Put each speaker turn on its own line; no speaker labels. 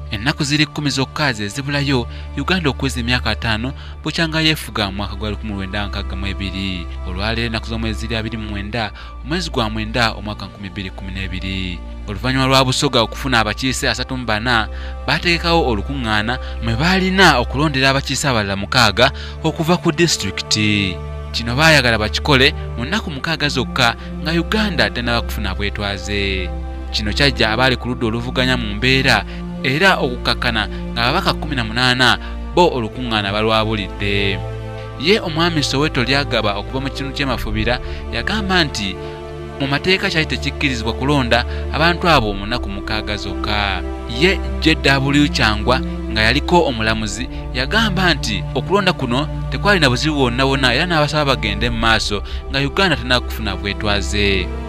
ennaku ziri 10 zokka ze zibulayo Uganda okweza emyaka 5 bukyanga yeefuga mu mwaka gwa 1962 olwaleero ennaku z'omwezi 29 omwezi gwa 9 omwaka 2012 oluvannyuma lwa Busoga okufuna abakiise 34 baategekawo olukuŋŋaana mwe baalina okulondera abakiise abalala 6 okuva ku disitulikiti. Kino baayagala bakikole mu nnaku 6 zokka nga Uganda tennaba kufuna bwetwaze. Kino kyajja abaali ku ludda oluvuganya mu mbeera era okukakkana nga ababaka 18 bo olukuŋŋaana balwabulidde. Ye omwami Soweto lyagaba okuva mu kitundu ky'Emafubira yagamba nti mu mateeka kyali tekikkirizibwa kulonda abantu abo mu nnaku 6 zokka. Ye JW Kyangwa nga yaliko omulamuzi yagamba nti okulonda kuno tekwali na buzibu bwonna bwonna era n'abasaba bagende mu maaso nga Uganda tennaba kufuna bwetwaze.